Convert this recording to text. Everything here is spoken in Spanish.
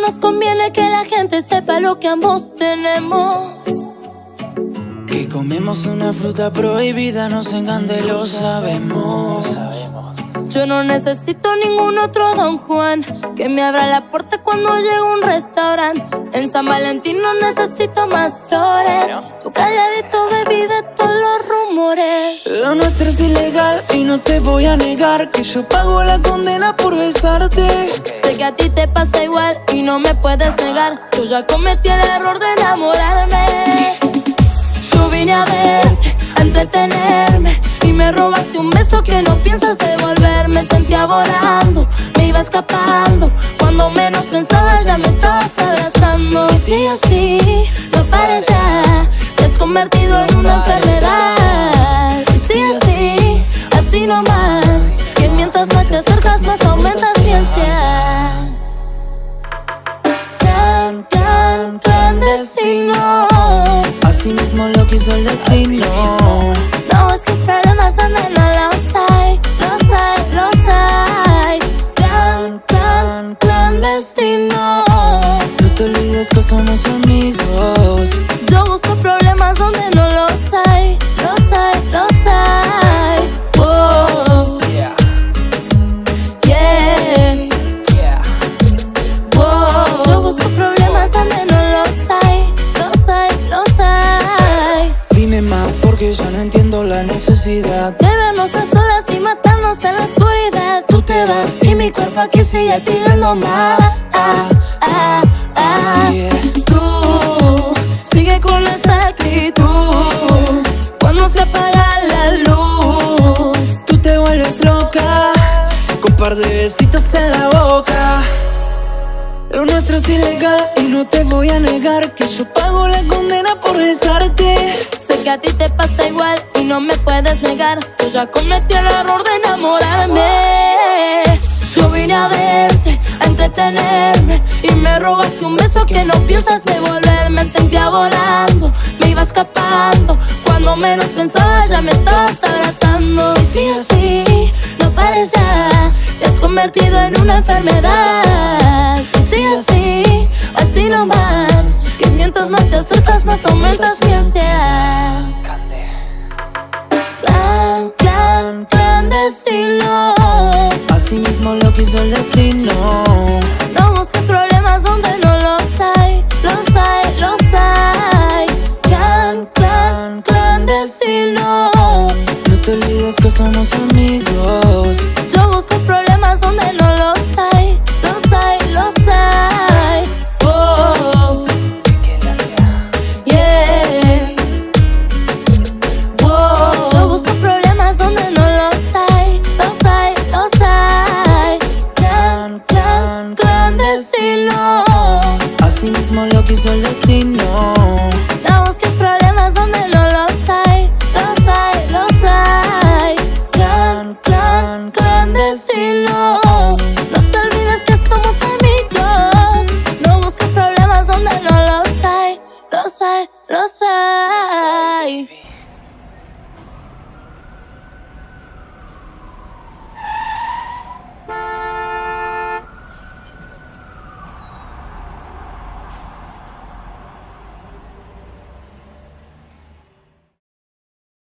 nos conviene que la gente sepa lo que ambos tenemos. Que comemos una fruta prohibida, nos encanta y lo sabemos. Yo no necesito ningún otro Don Juan que me abra la puerta cuando llego a un restaurante. En San Valentín no necesito más flores. Tu calladito, baby, de todos los rumores. Lo nuestro es ilegal y no te voy a negar que yo pago la condena por besarte. Sé que a ti te pasa igual y no me puedes negar. Yo ya cometí el error de enamorarme. Yo vine a verte, a entretenerme, y me robaste un beso que no piensas devolver. Me sentía volando, me iba escapando. Cuando menos pensaba ya me estabas abrazando. Y si así no pares ya, te has convertido en una enfermedad. Y si así, así nomás, que mientras más te acercas más aumentas mi ansiedad. Tan, tan clandestino, así mismo lo quiso el destino. no, es que es problemas donde no los hay, los hay, los hay. Tan, tan clandestino. No te olvides que somos amigos. Yo busco problemas donde no los hay, los hay, los hay. Wow, Yeah, yeah, wow. Yo busco problemas donde no los hay, los hay, los hay. dime más porque ya no entiendo la necesidad De vernos a solas y matarnos en la oscuridad. Tú te vas y mi cuerpo aquí sigue pidiendo más. Yeah. Tú sigue con esa actitud cuando se apaga la luz. Tú te vuelves loca con par de besitos en la boca. Lo nuestro es ilegal y no te voy a negar que yo pago la condena por besarte. Sé que a ti te pasa igual y no me puedes negar. Yo ya cometí el error de enamorarme. Yo vine a verte, a entretenerme, y me robaste un beso que no piensas devolver. Me sentía volando, me iba escapando. Cuando menos pensaba ya me estabas abrazando. Y si así no pares ya, te has convertido en una enfermedad. Y si así, así nomás, que mientras más te acercas más aumentas mi ansiedad. Clan, clan, clandestino, Así mismo lo quiso el destino. no busques problemas donde no los hay, los hay, los hay. Clan, clan, clandestino. No te olvides que somos amigos.